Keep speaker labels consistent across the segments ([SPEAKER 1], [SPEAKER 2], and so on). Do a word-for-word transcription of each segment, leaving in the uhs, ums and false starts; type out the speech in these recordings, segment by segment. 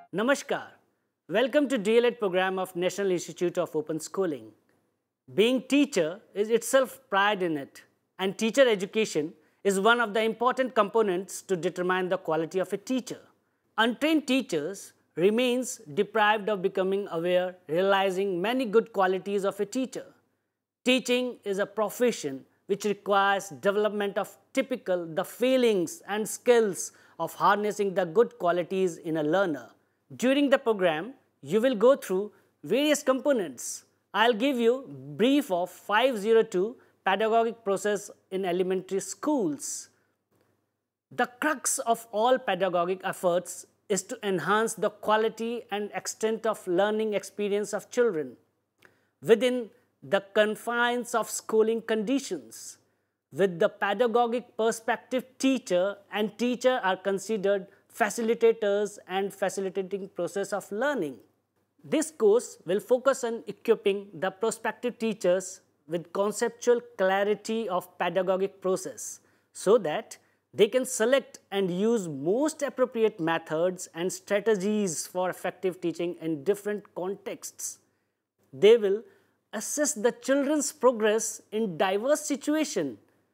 [SPEAKER 1] Namaskar. Welcome to D L E D program of National Institute of Open Schooling. Being teacher is itself pride in it, and teacher education is one of the important components to determine the quality of a teacher. Untrained teachers remains deprived of becoming aware, realizing many good qualities of a teacher. Teaching is a profession which requires development of typical the feelings and skills of harnessing the good qualities in a learner. During the program, you will go through various components. I'll give you brief of five oh two pedagogic process in elementary schools. The crux of all pedagogic efforts is to enhance the quality and extent of learning experience of children within the confines of schooling conditions. With the pedagogic perspective, teacher and teacher are considered facilitators and facilitating process of learning. This course will focus on equipping the prospective teachers with conceptual clarity of pedagogic process so that they can select and use most appropriate methods and strategies for effective teaching in different contexts. They will assess the children's progress in diverse situations,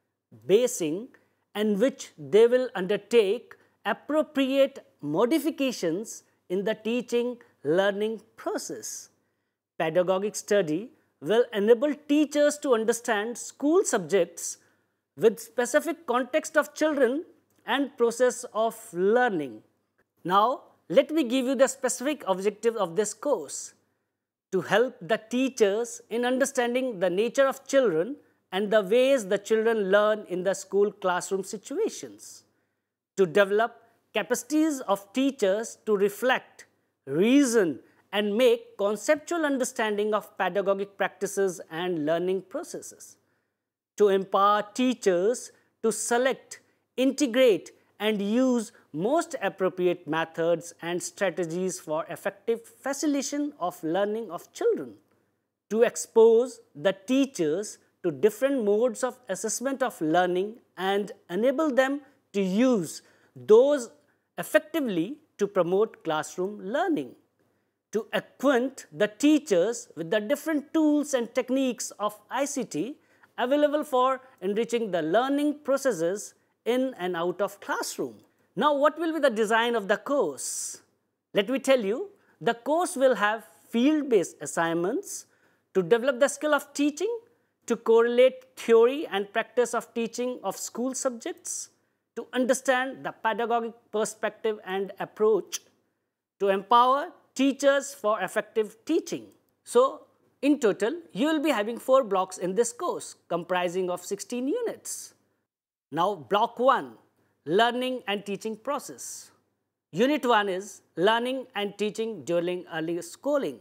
[SPEAKER 1] basing and which they will undertake appropriate modifications in the teaching learning process. Pedagogic study will enable teachers to understand school subjects with specific context of children and process of learning. Now, let me give you the specific objective of this course: to help the teachers in understanding the nature of children and the ways the children learn in the school classroom situations, to develop capacities of teachers to reflect, reason, and make conceptual understanding of pedagogic practices and learning processes, to empower teachers to select, integrate, and use most appropriate methods and strategies for effective facilitation of learning of children, to expose the teachers to different modes of assessment of learning and enable them to use those effectively to promote classroom learning, to acquaint the teachers with the different tools and techniques of I C T available for enriching the learning processes in and out of classroom. Now, what will be the design of the course? Let me tell you, the course will have field-based assignments to develop the skill of teaching, to correlate theory and practice of teaching of school subjects, to understand the pedagogic perspective and approach, to empower teachers for effective teaching. So, in total, you will be having four blocks in this course comprising of sixteen units. Now, block one, learning and teaching process. Unit one is learning and teaching during early schooling.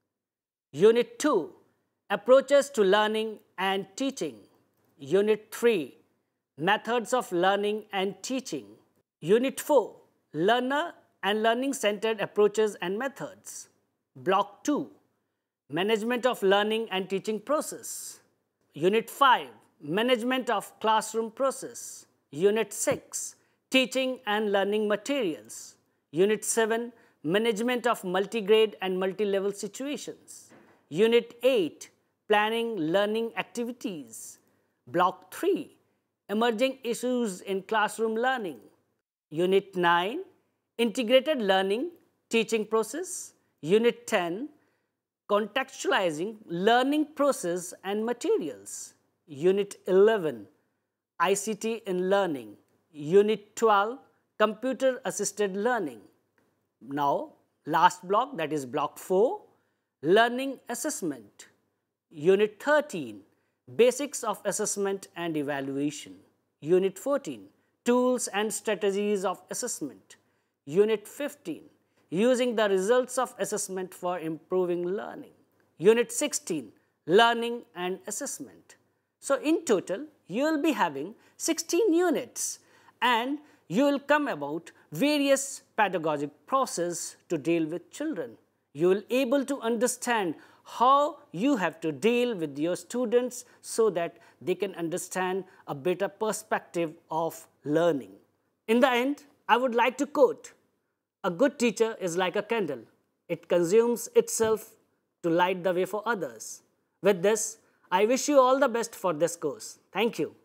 [SPEAKER 1] Unit two, approaches to learning and teaching. Unit three, methods of learning and teaching. Unit four, learner and learning-centered approaches and methods. Block two, management of learning and teaching process. Unit five, management of classroom process. Unit six, teaching and learning materials. Unit seven, management of multigrade and multi-level situations. Unit eight, planning learning activities. Block three, emerging issues in classroom learning. Unit nine, integrated learning teaching process. Unit ten, contextualizing learning process and materials. Unit eleven, I C T in learning. Unit twelve, computer assisted learning. Now, last block, that is block four, learning assessment. Unit thirteen, basics of assessment and evaluation. Unit fourteen, tools and strategies of assessment. Unit fifteen, using the results of assessment for improving learning. Unit sixteen, learning and assessment. So, in total, you will be having sixteen units, and you will come about various pedagogic process to deal with children. You will able to understand how you have to deal with your students so that they can understand a better perspective of learning. In the end, I would like to quote A good teacher is like a candle. It consumes itself to light the way for others. With this, I wish you all the best for this course. Thank you.